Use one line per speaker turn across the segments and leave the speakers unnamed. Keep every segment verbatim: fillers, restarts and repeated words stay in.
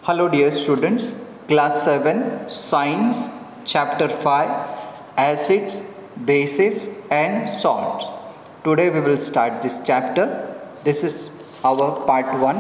Hello dear students, class seven, science, chapter five, acids, bases and salts. Today we will start this chapter. This is our part one.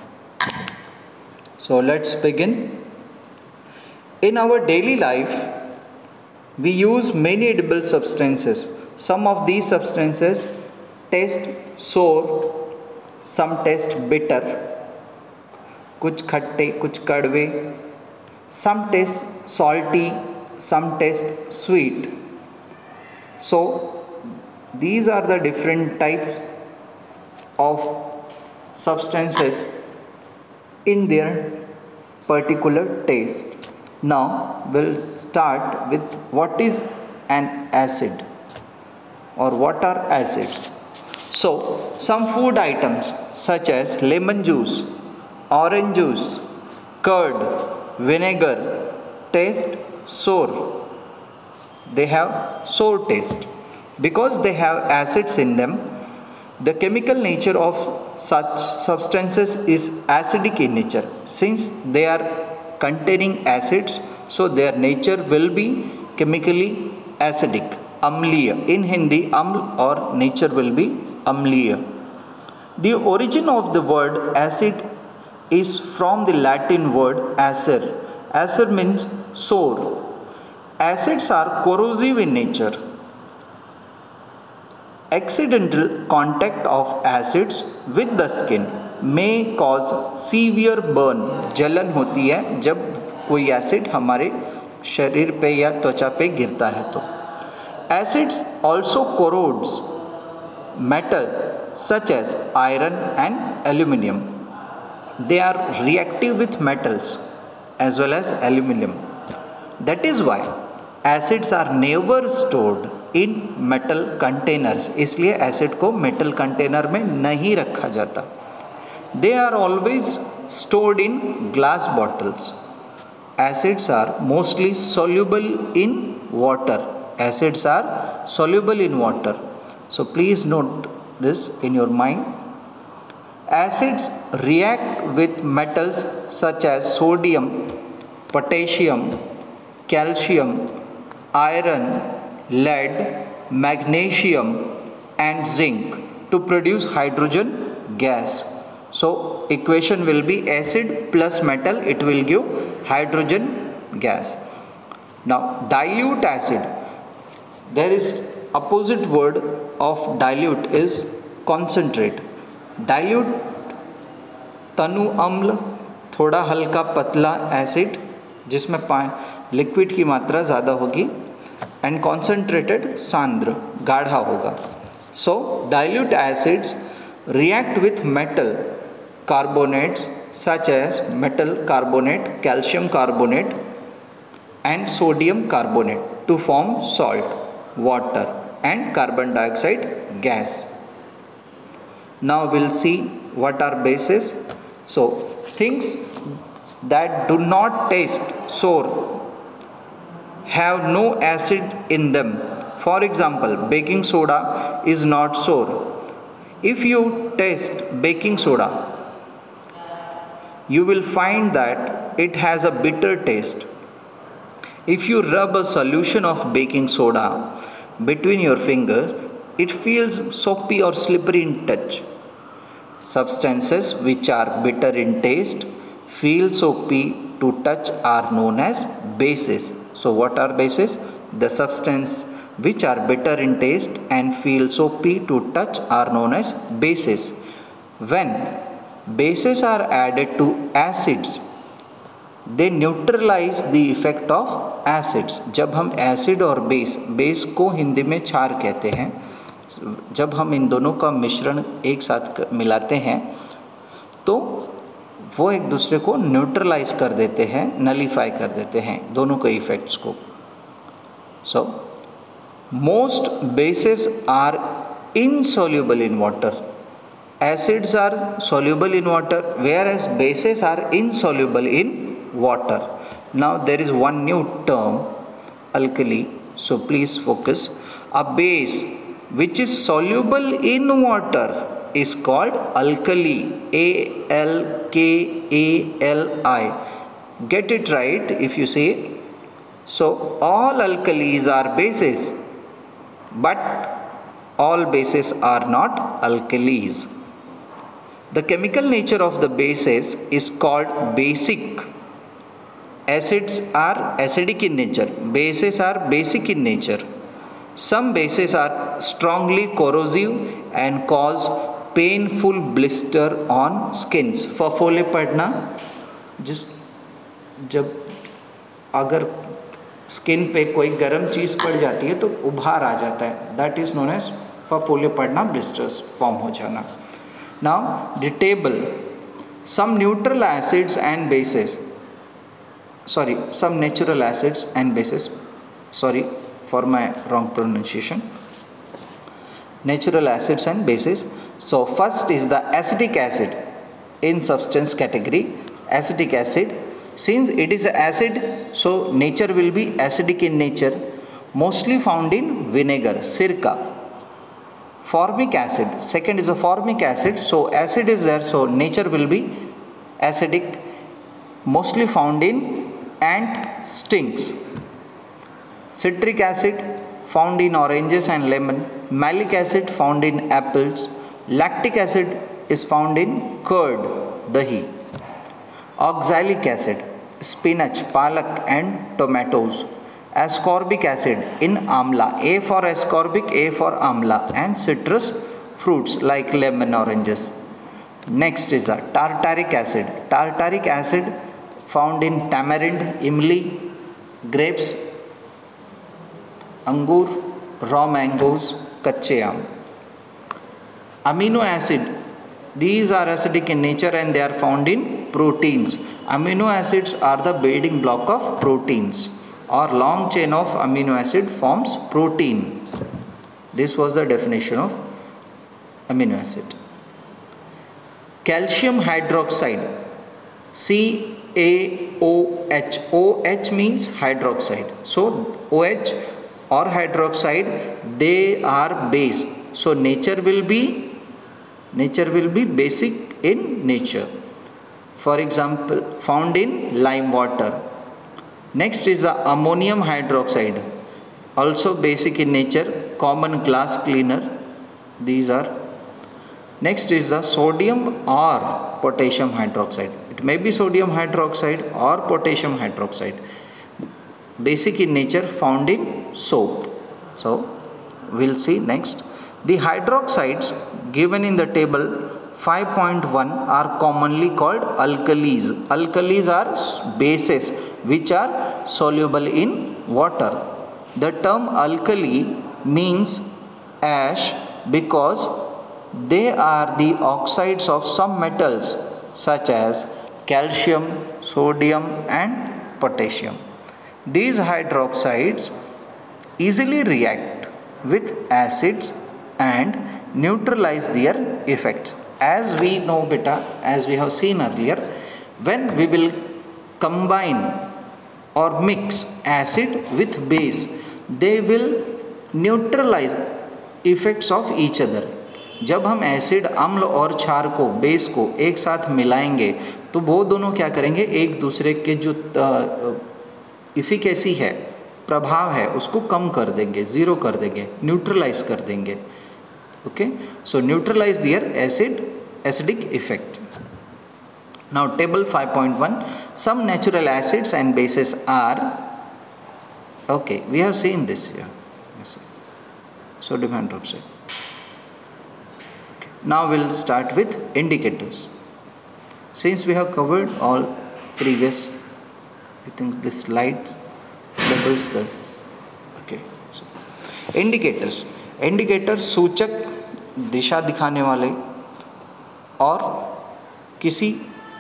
So let's begin. In our daily life, we use many edible substances. Some of these substances taste sour, some taste bitter, कुछ खट्टे कुछ कड़वे, some taste salty, some taste sweet. So these are the different types of substances in their particular taste. Now we'll start with what is an acid or what are acids. So some food items such as lemon juice, orange juice, curd, vinegar taste sour. They have sour taste because they have acids in them. The chemical nature of such substances is acidic in nature. Since they are containing acids, so their nature will be chemically acidic. Amliya. In Hindi, aml or nature will be amliya. The origin of the word acid is from the Latin word acer. Acer means sour. Acids are corrosive in nature. Accidental contact of acids with the skin may cause severe burn. जलन होती है जब कोई acid हमारे शरीर पे या त्वचा पे गिरता है तो. Acids also corrodes metal such as iron and aluminium. They are reactive with metals as well as aluminium. That is why acids are never stored in metal containers. इसलिए acid को metal container में नहीं रखा जाता. They are always stored in glass bottles. Acids are mostly soluble in water. Acids are soluble in water. So please note this in your mind. Acids react with metals such as sodium, potassium, calcium, iron, lead, magnesium and zinc to produce hydrogen gas. So equation will be acid plus metal, it will give hydrogen gas. Now dilute acid. There is opposite word of dilute is concentrate. Dilute तनु अम्ल, थोड़ा हल्का पतला acid जिसमें liquid की मात्रा ज़्यादा होगी, एंड कॉन्सेंट्रेटेड सांद्र गाढ़ा होगा. So dilute acids react with metal carbonates such as metal carbonate, calcium carbonate and sodium carbonate to form salt, water and carbon dioxide gas. Now we'll see what are bases. So things that do not taste sour have no acid in them. For example, baking soda is not sour. If you taste baking soda, you will find that it has a bitter taste. If you rub a solution of baking soda between your fingers, it feels soapy or slippery in touch. Substances which are bitter in taste, feel soapy to touch are known as bases. So what are bases? The substance which are bitter in taste and feel soapy to touch are known as bases. When bases are added to acids, they neutralize the effect of acids. जब हम acid और base, base को हिंदी में क्षार कहते हैं, जब हम इन दोनों का मिश्रण एक साथ मिलाते हैं तो वो एक दूसरे को न्यूट्रलाइज कर देते हैं, नलीफाई कर देते हैं दोनों के इफेक्ट्स को. So most bases are insoluble in water. Acids are soluble in water whereas bases are insoluble in water. Now there is one new term, alkali. So please focus. A base which is soluble in water is called alkali. A L K A L I. Get it right if you say. So all alkalis are bases, but all bases are not alkalis. The chemical nature of the bases is called basic. Acids are acidic in nature. Bases are basic in nature. Some bases are strongly corrosive and cause painful blister on skins. फफोले पड़ना, जिस जब अगर skin पे कोई गर्म चीज़ पड़ जाती है तो उभार आ जाता है. दैट इज़ नोन एज फफोले पड़ना, ब्लिस्टर्स फॉर्म हो जाना. Now the table. Some neutral acids and bases, sorry some natural acids and bases, sorry for my wrong pronunciation. Natural acids and bases. So first is the acetic acid in substance category. Acetic acid, since it is acid, so nature will be acidic in nature, mostly found in vinegar, sirka. Formic acid, second is a formic acid, so acid is there, so nature will be acidic, mostly found in ant stings. Citric acid found in oranges and lemon. Malic acid found in apples. Lactic acid is found in curd, dahi. Oxalic acid, spinach, palak and tomatoes. Ascorbic acid in amla. A for ascorbic, A for amla, and citrus fruits like lemon, oranges. Next is the tartaric acid. Tartaric acid found in tamarind, imli, grapes, अंगूर, raw mangoes, कच्चे आम. Amino acid, these are acidic in nature and they are found in proteins. Amino acids are the building block of proteins, or long chain of amino acid forms protein. This was the definition of amino acid. Calcium hydroxide, C A O H. O H means hydroxide. So OH or hydroxide, they are base, so nature will be nature will be basic in nature. For example, found in lime water. Next is the ammonium hydroxide, also basic in nature, common glass cleaner. These are. Next is the sodium or potassium hydroxide. It may be sodium hydroxide or potassium hydroxide. Basic in nature, found in soap. So we'll see next. The hydroxides given in the table five point one are commonly called alkalis. Alkalis are bases which are soluble in water. The term alkali means ash because they are the oxides of some metals such as calcium, sodium and potassium. These hydroxides easily react with acids and neutralize their effects. As we know beta, as we have seen earlier, when we will combine or mix acid with base, they will neutralize effects of each other. जब हम acid, अम्ल और क्षार को, base को एक साथ मिलाएंगे तो वो दोनों क्या करेंगे, एक दूसरे के जो इफिकेसी है, प्रभाव है, उसको कम कर देंगे, ज़ीरो कर देंगे, न्यूट्रलाइज कर देंगे. Okay, so neutralise their acid acidic effect. Now table five point one. Some natural acids and bases are, okay, we have seen this here. Yes, sodium hydroxide. Okay. Now we'll start with indicators. Since we have covered all previous, I think this slide doubles this. Okay, so indicators. Indicators सूचक, दिशा दिखाने वाले और किसी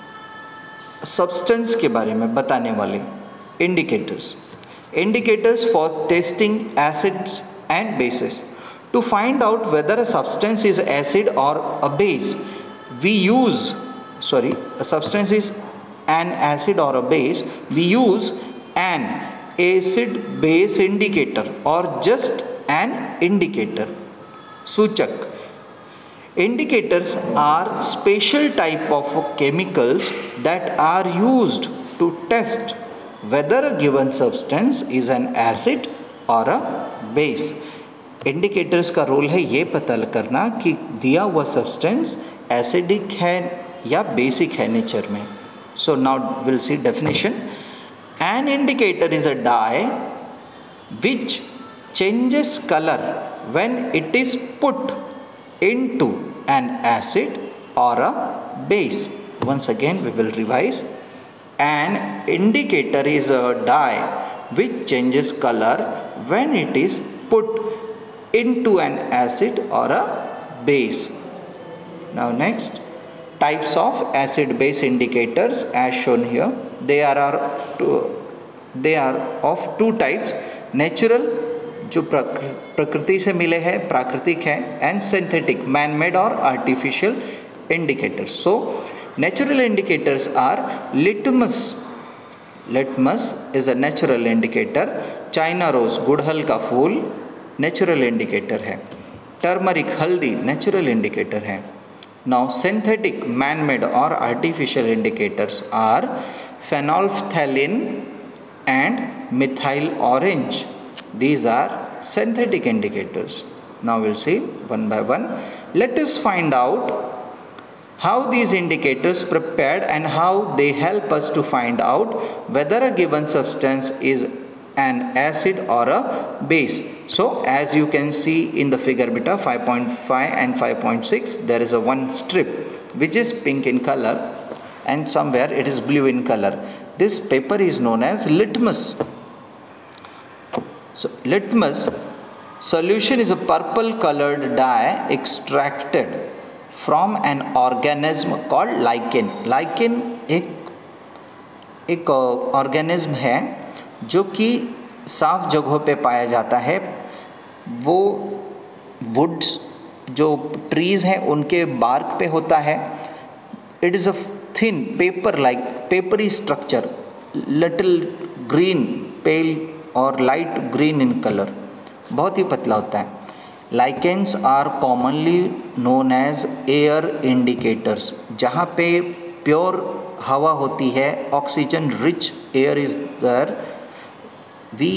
substance के बारे में बताने वाले. Indicators. Indicators for testing acids and bases. To find out whether a substance is acid or a base, we use, sorry, a substance is an acid or a base, we use an acid base indicator or just an indicator. सूचक. Indicators are special type of chemicals that are used to test whether a given substance is an acid or a base. Indicators का role है ये पता करना कि दिया हुआ substance acidic है या बेसिक है नेचर में. So now will see definition. An indicator is a dye which changes colour when it is put into an acid or a base. once again we will revise. An indicator is a dye which changes color when it is put into an acid or a base. Now next, types of acid base indicators as shown here. They are, are two, they are of two types. Natural जो प्रकृति से मिले हैं प्राकृतिक है, and synthetic man made और artificial indicators. So natural indicators are litmus. Litmus is a natural indicator. China rose गुड़हल का फूल नेचुरल इंडिकेटर है. टर्मरिक हल्दी नेचुरल इंडिकेटर है. नाउ सिंथेटिक मैन मेड और artificial indicators are phenolphthalein and methyl orange. These are synthetic indicators. Now we'll see one by one. Let us find out how these indicators prepared and how they help us to find out whether a given substance is an acid or a base. So as you can see in the figure beta five point five and five point six, there is a one strip which is pink in color and somewhere it is blue in color. This paper is known as litmus. So litmus solution is a purple colored dye extracted from an organism called lichen. Lichen एक एक organism है जो कि साफ जगहों पे पाया जाता है. वो वुड्स जो ट्रीज़ हैं उनके बार्क पे होता है. It is a thin paper like papery structure, little green pale और लाइट ग्रीन इन कलर, बहुत ही पतला होता है. Lichens are commonly known as air indicators. जहाँ पे प्योर हवा होती है, oxygen rich air is there, we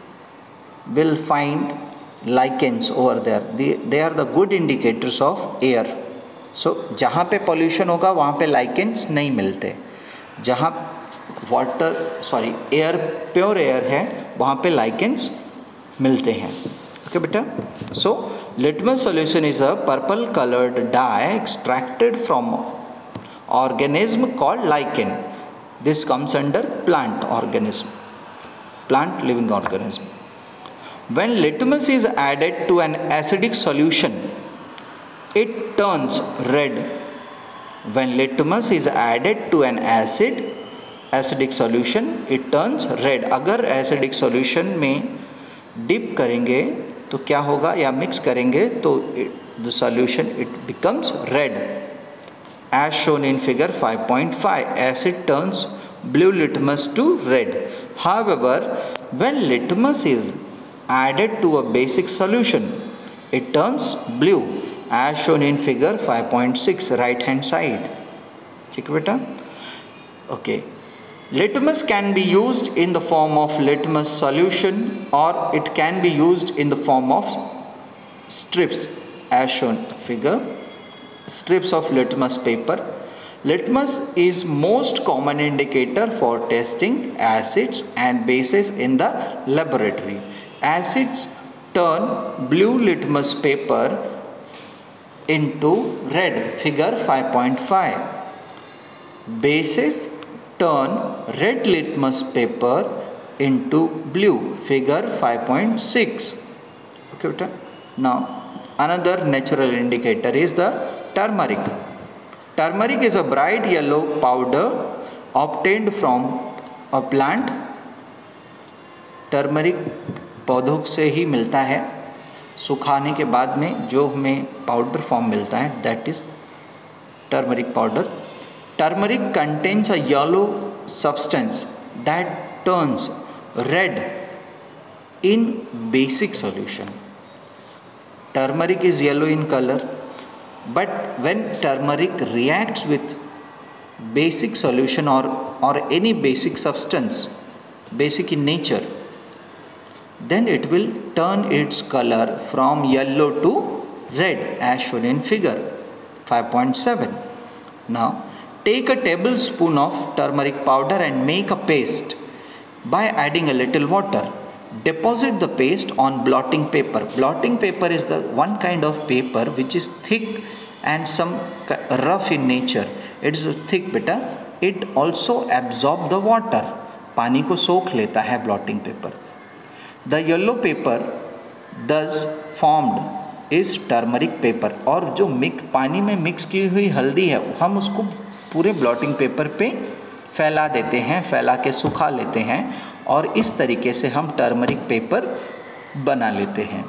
will find lichens over there. they they are the good indicators of air. so जहाँ पे pollution होगा वहाँ पे lichens नहीं मिलते. जहाँ water sorry air pure air है वहाँ पे lichens मिलते हैं. okay बेटा. so litmus solution is a purple colored dye extracted from organism called lichen. this comes under plant organism, plant living organism. When litmus is added to an acidic solution, it turns red. When litmus is added to an acid acidic solution, it turns red. अगर acidic solution में dip करेंगे तो क्या होगा, या mix करेंगे तो it, the solution it becomes red. As shown in figure five point five, acid turns blue litmus to red. However, when litmus is added to a basic solution, it turns blue as shown in figure five point six right hand side. ठीक है बेटा. okay, litmus can be used in the form of litmus solution or it can be used in the form of strips as shown figure, strips of litmus paper. Litmus is most common indicator for testing acids and bases in the laboratory. Acids turn blue litmus paper into red, figure five point five. Bases turn red litmus paper into blue, figure five point six. Okay, beta. Now another natural indicator is the turmeric. Turmeric is a bright yellow powder obtained from a plant. Turmeric पौधों से ही मिलता है. सुखाने के बाद में जो हमें पाउडर फॉर्म मिलता है that is turmeric powder. Turmeric contains a yellow substance that turns red in basic solution. Turmeric is yellow in colour. But when turmeric reacts with basic solution or, or any basic substance, basic in nature, then it will turn its color from yellow to red as shown in figure five point seven. Now take a tablespoon of turmeric powder and make a paste by adding a little water. Deposit the paste on blotting paper. Blotting paper is the one kind of paper which is thick and some rough in nature. It is thick beta. It also absorbs the water. पानी को सोख लेता है blotting paper. The yellow paper thus formed is turmeric paper. और जो Mick पानी में mix की हुई हल्दी है हम उसको पूरे blotting paper पे फैला देते हैं, फैला के सुखा लेते हैं और इस तरीके से हम टर्मरिक पेपर बना लेते हैं.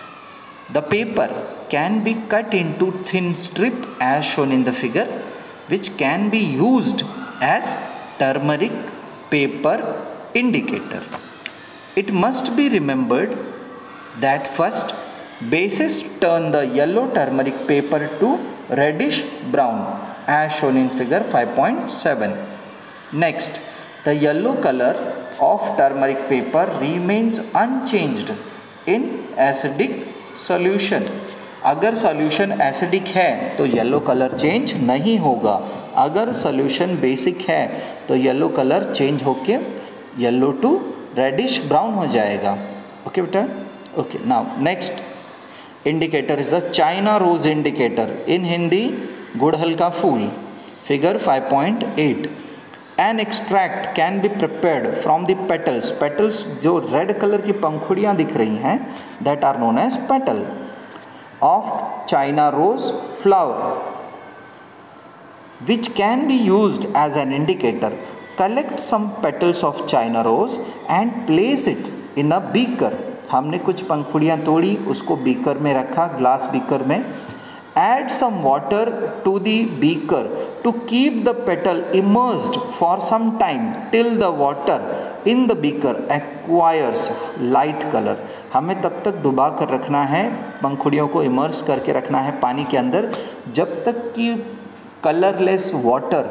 The paper can be cut into thin strip as shown in the figure, which can be used as turmeric paper indicator. It must be remembered that first bases turn the yellow turmeric paper to reddish brown as shown in figure five point seven. Next, the yellow color of turmeric paper remains unchanged in acidic solution. अगर solution acidic है तो yellow color change नहीं होगा. अगर solution basic है तो yellow color change होके yellow to reddish brown हो जाएगा. Okay बेटा? Okay. Now next indicator is the China rose indicator. In Hindi गुड़हल का फूल. Figure five point eight. An extract can be prepared from the petals. Petals जो red color की पंखुड़ियाँ दिख रही हैं, that are known as petal of China rose flower, which can be used as an indicator. Collect some petals of China rose and place it in a beaker. हमने कुछ पंखुड़ियाँ तोड़ी, उसको beaker में रखा, glass beaker में. Add some water to the beaker to keep the petal immersed for some time till the water in the beaker acquires light color. हमें तब तक डुबा कर रखना है, पंखुड़ियों को इमर्स करके रखना है पानी के अंदर जब तक कि कलरलेस वाटर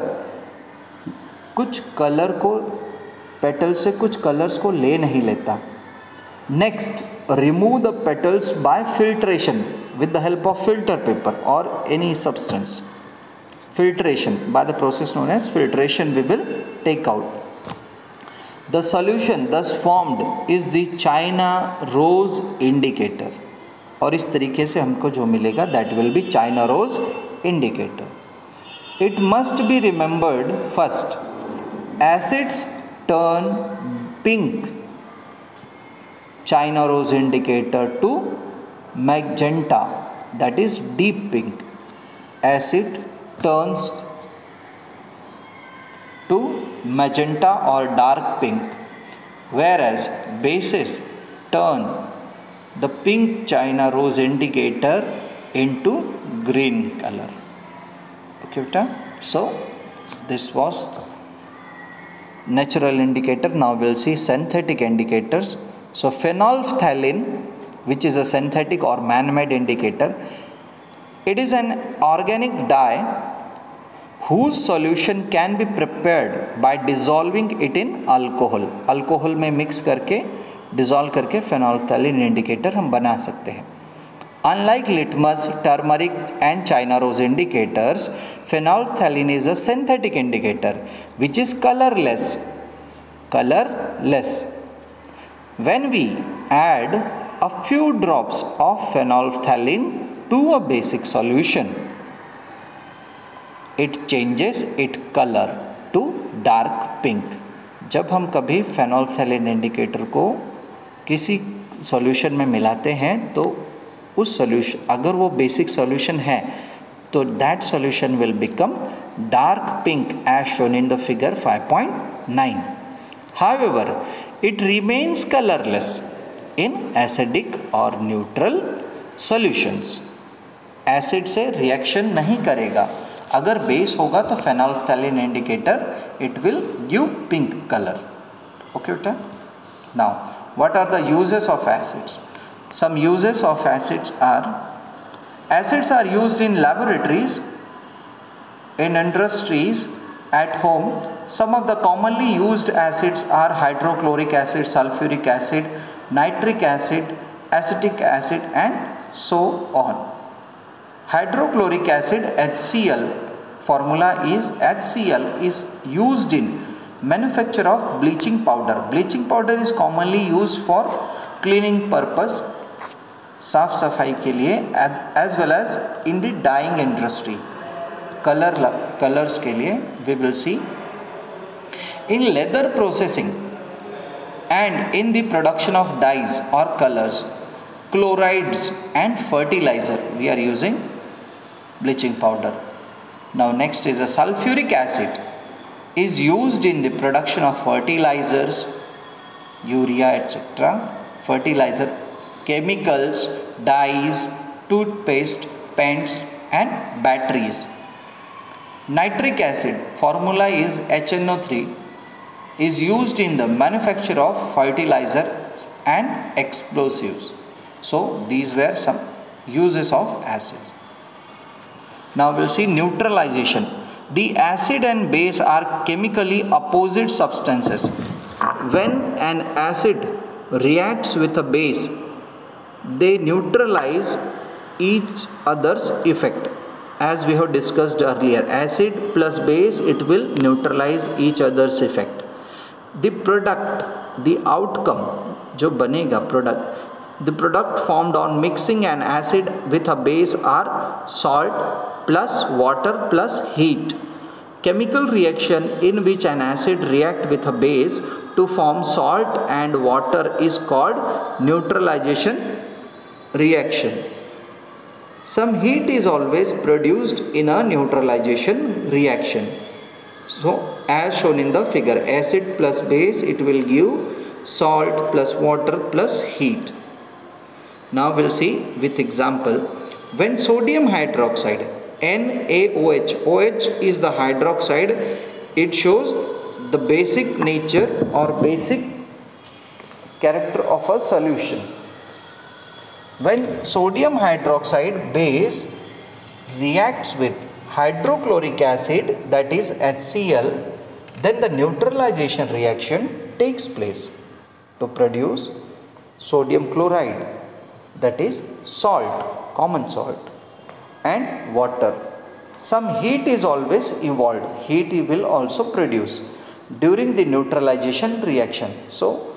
कुछ कलर को पेटल से कुछ कलर्स को ले नहीं लेता. Next, remove the petals by filtration with the help of filter paper or any substance. Filtration, by the process known as filtration, we will take out. The solution thus formed is the China rose indicator. और इस तरीके से हमको जो मिलेगा that will be China rose indicator. It must be remembered first, acids turn pink China rose indicator to magenta, that is deep pink. Acid turns to magenta or dark pink, whereas bases turn the pink China rose indicator into green color. Okay, beta? So this was natural indicator. Now we'll see synthetic indicators. So phenolphthalein, which is a synthetic or man-made indicator, it is an organic dye whose solution can be prepared by dissolving it in alcohol. Alcohol में mix करके dissolve करके phenolphthalein indicator हम बना सकते हैं. Unlike litmus, turmeric and China rose indicators, phenolphthalein is a synthetic indicator which is colorless. Colorless. When we add a few drops of phenolphthalein to a basic solution, it changes its color to dark pink. जब हम कभी phenolphthalein indicator को किसी solution में मिलाते हैं तो उस solution अगर वो basic solution है तो that solution will become dark pink as shown in the figure five point nine. However, it remains colorless in acidic or neutral solutions. Acid से reaction नहीं करेगा. अगर base होगा तो phenolphthalein indicator it will give pink color. Okay, बेटा? Now, what are the uses of acids? Some uses of acids are Acids are used in laboratories, in industries, at home. Some of the commonly used acids are hydrochloric acid, sulfuric acid, nitric acid, acetic acid, and so on. Hydrochloric acid, H C l, formula is H C l, is used in manufacture of bleaching powder. Bleaching powder is commonly used for cleaning purpose, साफ सफाई के लिए, as well as in the dyeing industry, color colors के लिए. We will see in leather processing and in the production of dyes or colors, chlorides and fertilizer, we are using bleaching powder. Now next is a sulfuric acid is used in the production of fertilizers, urea, et cetera, fertilizer, chemicals, dyes, toothpaste, paints, and batteries. Nitric acid, formula is H N O three, is used in the manufacture of fertilizer and explosives. So these were some uses of acids. Now we'll see neutralization. The acid and base are chemically opposite substances. When an acid reacts with a base, they neutralize each other's effect. As we have discussed earlier, acid plus base, it will neutralize each other's effect. The product, the outcome, जो बनेगा product, the product formed on mixing an acid with a base are salt plus water plus heat. Chemical reaction in which an acid react with a base to form salt and water is called neutralization reaction. Some heat is always produced in a neutralization reaction. So as shown in the figure, acid plus base, it will give salt plus water plus heat. Now we'll see with example. When sodium hydroxide, N A O H, OH is the hydroxide, it shows the basic nature or basic character of a solution. When sodium hydroxide base reacts with hydrochloric acid, that is H C l, then the neutralization reaction takes place to produce sodium chloride, that is salt, common salt, and water. Some heat is always evolved. Heat will also produce during the neutralization reaction. So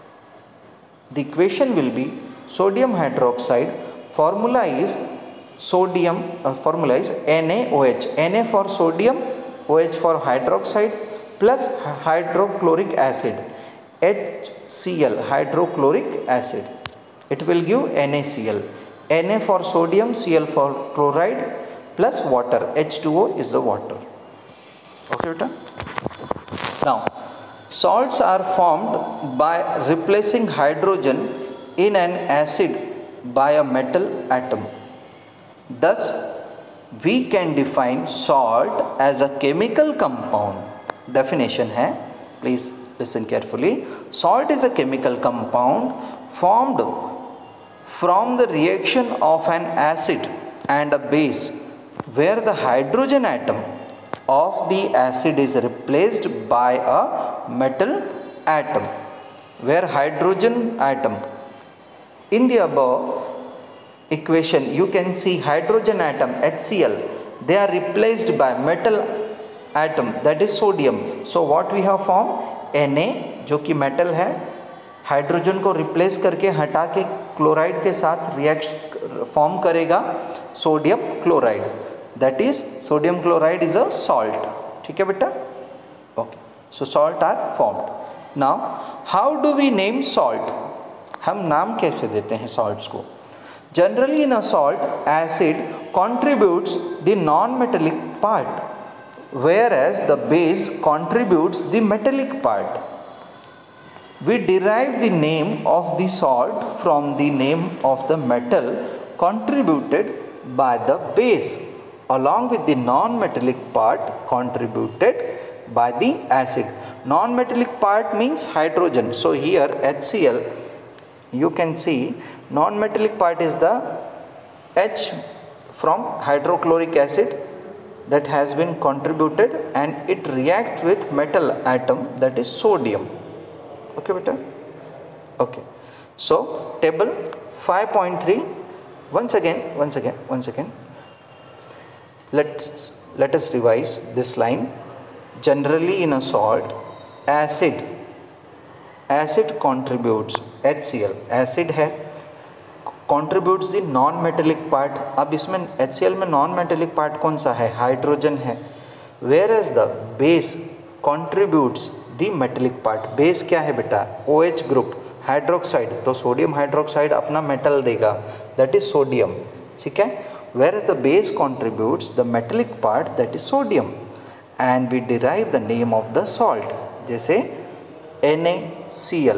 the equation will be sodium hydroxide, formula is sodium, uh, formula is N A O H, Na for sodium, OH for hydroxide, plus hydrochloric acid, H C l, hydrochloric acid. It will give NaCl. Na for sodium, Cl for chloride, plus water, H two O is the water. Okay, beta? Now, salts are formed by replacing hydrogen in an acid by a metal atom. Thus, we can define salt as a chemical compound. Definition hai, please listen carefully. Salt is a chemical compound formed from the reaction of an acid and a base where the hydrogen atom of the acid is replaced by a metal atom, where hydrogen atom, in the above equation you can see hydrogen atom H C l, they are replaced by metal atom, that is sodium. So what we have formed, Na जो कि metal है, hydrogen को replace करके हटा के chloride के साथ react form करेगा sodium chloride, that is sodium chloride is a salt. ठीक है बेटा? Okay, so salt are formed. Now how do we name salt? हम नाम कैसे देते हैं सॉल्ट्स को? Generally in a salt acid contributes the non-metallic part, whereas the base contributes the metallic part. We derive the name of the salt from the name of the metal contributed by the base along with the non-metallic part contributed by the acid. Non-metallic part means hydrogen. So here H C l, you can see non-metallic part is the H from hydrochloric acid that has been contributed and it reacts with metal atom, that is sodium. Okay beta? Okay. So table five point three, once again, once again, once again, let's let us revise this line. Generally in a salt, acid acid contributes HCl, acid है, contributes the non metallic part. अब इसमें HCl में non metallic part कौन सा है? Hydrogen है. whereas the base contributes the metallic part. base क्या है बेटा? OH group, हाइड्रोक्साइड, तो सोडियम हाइड्रोक्साइड अपना मेटल देगा, दैट इज सोडियम. ठीक है. whereas the base contributes the metallic part, that is sodium, and we derive the name of the salt, जैसे NaCl.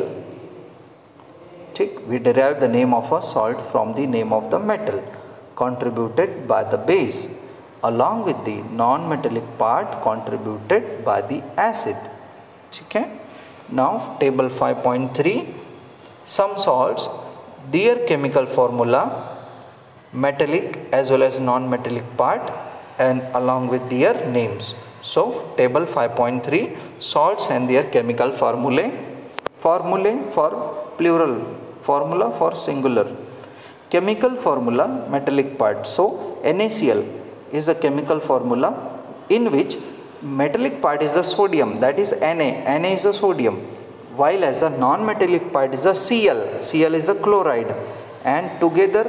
ठीक, we derive the name of a salt from the name of the metal contributed by the base along with the non-metallic part contributed by the acid. ठीक है. Now table five point three, some salts, their chemical formula, metallic as well as non-metallic part and along with their names. So table five point three, salts and their chemical formulae. Formulae for plural, formula for singular. Chemical formula, metallic part. So NaCl is a chemical formula in which metallic part is the sodium, that is Na. Na is the sodium, while as the non-metallic part is the Cl. Cl is the chloride, and together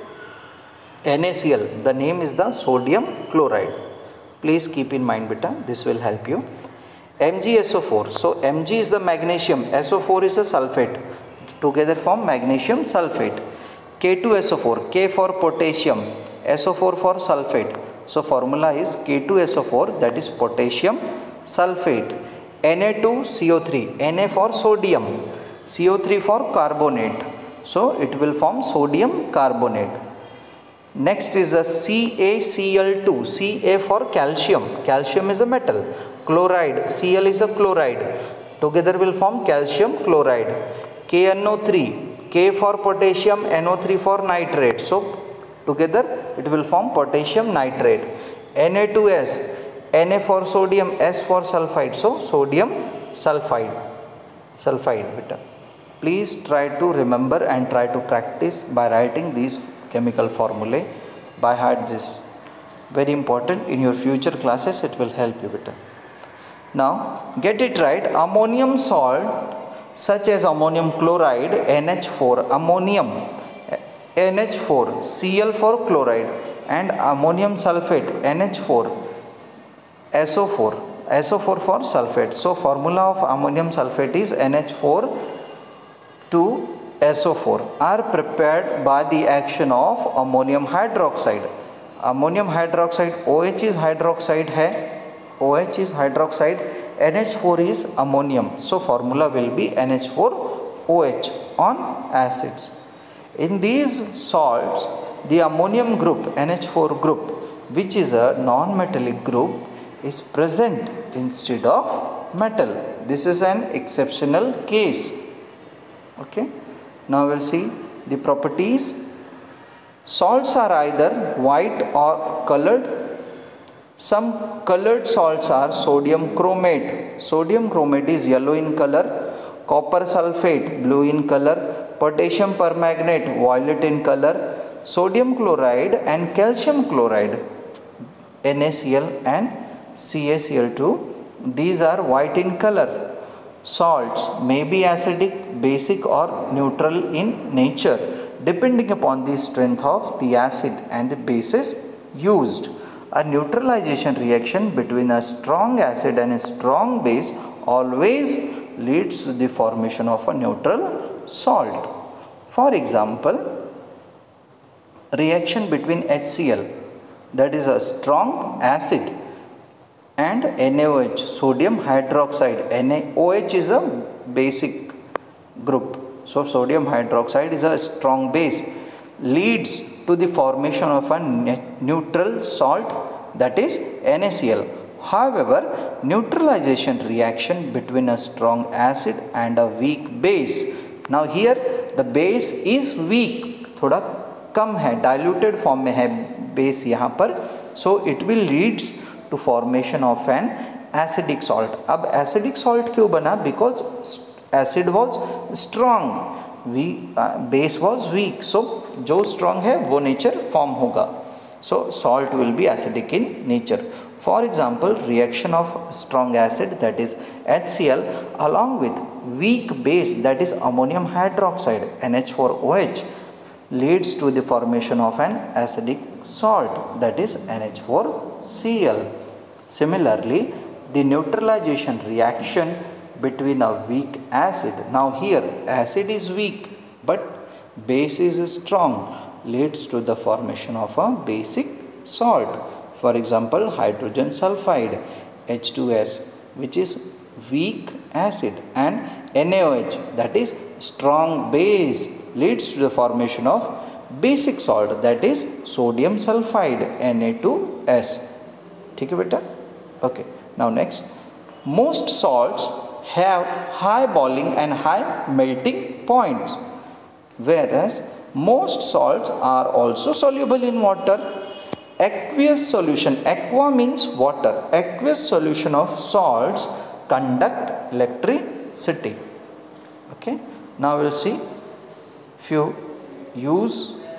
NaCl, the name is the sodium chloride. Please keep in mind beta, this will help you. M g S O four, so Mg is the magnesium, S O four is the sulfate, together form magnesium sulfate. K two S O four, K for potassium, S O four for sulfate, so formula is K two S O four, that is potassium sulfate. Na two C O three, Na for sodium, C O three for carbonate, so it will form sodium carbonate. Next is a CaCl two, Ca for calcium, calcium is a metal, chloride, Cl is a chloride, together will form calcium chloride. K N O three, K for potassium, N O three for nitrate, so together it will form potassium nitrate. Na two S, Na for sodium, S for sulfide, so sodium sulfide, sulfide beta. Please try to remember and try to practice by writing these chemical formulae by heart. This very important in your future classes, it will help you beta. Now get it right. Ammonium salt such as ammonium chloride N H four, ammonium N H four, Cl for chloride, and ammonium sulfate N H four, S O four, S O four for sulfate. So formula of ammonium sulfate is N H four two S O four, are prepared by the action of ammonium hydroxide. Ammonium hydroxide, OH is hydroxide है, OH is hydroxide, N H four is ammonium, so formula will be N H four O H on acids. In these salts, the ammonium group, N H four group, which is a non-metallic group, is present instead of metal. This is an exceptional case. Okay. Now we will see the properties. Salts are either white or colored. Some colored salts are sodium chromate. Sodium chromate is yellow in color, copper sulfate blue in color, potassium permanganate violet in color, sodium chloride and calcium chloride NaCl and CaCl two, these are white in color. Salts may be acidic, basic or neutral in nature depending upon the strength of the acid and the bases used. A neutralization reaction between a strong acid and a strong base always leads to the formation of a neutral salt. For example, reaction between HCl, that is a strong acid, and NaOH, sodium hydroxide. NaOH is a basic group, so sodium hydroxide is a strong base, leads to the formation of a neutral salt, that is NaCl. However, neutralization reaction between a strong acid and a weak base. Now here the base is weak, थोड़ा कम है, diluted form में है, base यहाँ पर, so it will leads to formation of an acidic salt. अब acidic salt क्यों बना? Because acid was strong, we base was weak, so जो स्ट्रॉन्ग है वो नेचर फॉर्म होगा. So salt will be acidic in nature. For example, reaction of strong acid, that is H C l, along with weak base, that is ammonium hydroxide, N H four O H, leads to the formation of an acidic salt, that is N H four C l. Similarly, the neutralization reaction between a weak acid, now here acid is weak but base is strong, leads to the formation of a basic salt. For example, hydrogen sulfide, H two S, which is weak acid, and N A O H, that is strong base, leads to the formation of basic salt, that is sodium sulfide, N A two S. ठीक है बेटा? Okay. Now next, most salts have high boiling and high melting points, whereas most salts are also soluble in water. Aqueous solution, aqua means water, aqueous solution of salts conduct electricity. Okay, now we'll see few use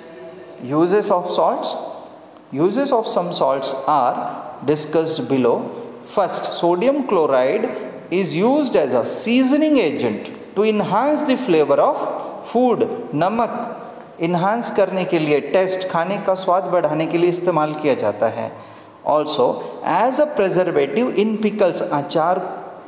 uses of salts. Uses of some salts are discussed below. First, sodium chloride is used as a seasoning agent to enhance the flavor of food. नमक enhance करने के लिए, test, खाने का स्वाद बढ़ाने के लिए इस्तेमाल किया जाता है. Also as a preservative in pickles, अचार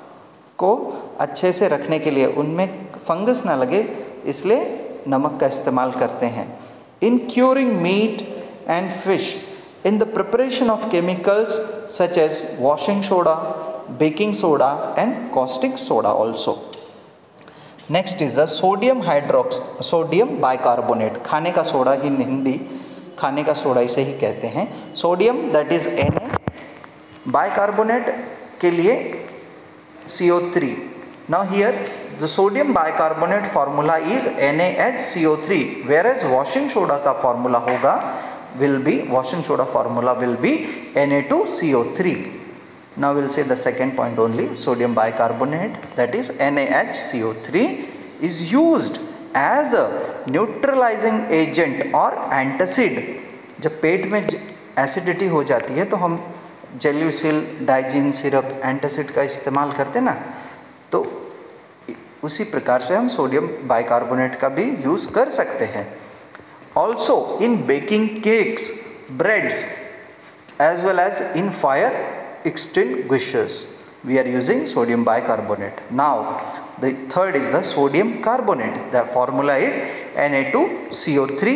को अच्छे से रखने के लिए, उनमें फंगस ना लगे इसलिए नमक का इस्तेमाल करते हैं. In curing meat and fish, in the preparation of chemicals such as washing soda, baking soda and caustic soda also. Next is the sodium हाइड्रोक्स सोडियम बाइकार्बोनेट, खाने का सोडा ही हिंदी खाने का सोडा इसे ही कहते हैं. Sodium that is N A, bicarbonate के लिए C O three. Now here the sodium bicarbonate formula is N A H C O three, whereas washing soda का फार्मूला होगा will be washing soda formula will be N A two C O three. Now we'll say the second point only. Sodium bicarbonate, that is N A H C O three, is used as a neutralizing agent or antacid. जब पेट में acidity हो जाती है तो हम जेल्यूसिल, Digene syrup, antacid का इस्तेमाल करते ना, तो उसी प्रकार से हम सोडियम बाइकार्बोनेट का भी यूज़ कर सकते हैं. Also in baking cakes, breads, as well as in fire extinguishers, we are using sodium bicarbonate. Now the third is the sodium carbonate. The formula is N A two C O three,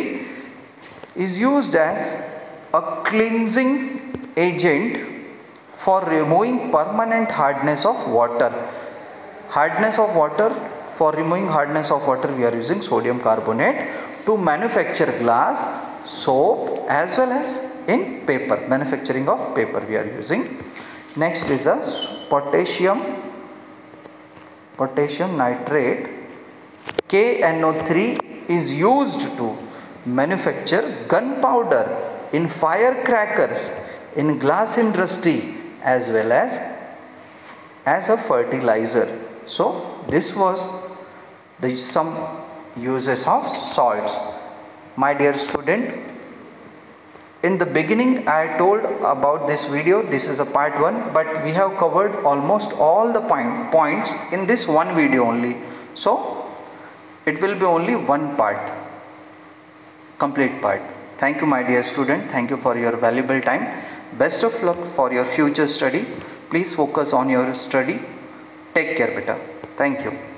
is used as a cleansing agent for removing permanent hardness of water. Hardness of water, for removing hardness of water we are using sodium carbonate. To manufacture glass, soap, as well as in paper, manufacturing of paper we are using. Next is a potassium potassium nitrate, K N O three, is used to manufacture gunpowder in firecrackers, in glass industry, as well as as a fertilizer. So this was the some uses of salts. My dear student, in the beginning I told about this video, this is a part one, but we have covered almost all the point, points in this one video only. So it will be only one part, complete part. Thank you my dear student, thank you for your valuable time. Best of luck for your future study. Please focus on your study. Take care beta. Thank you.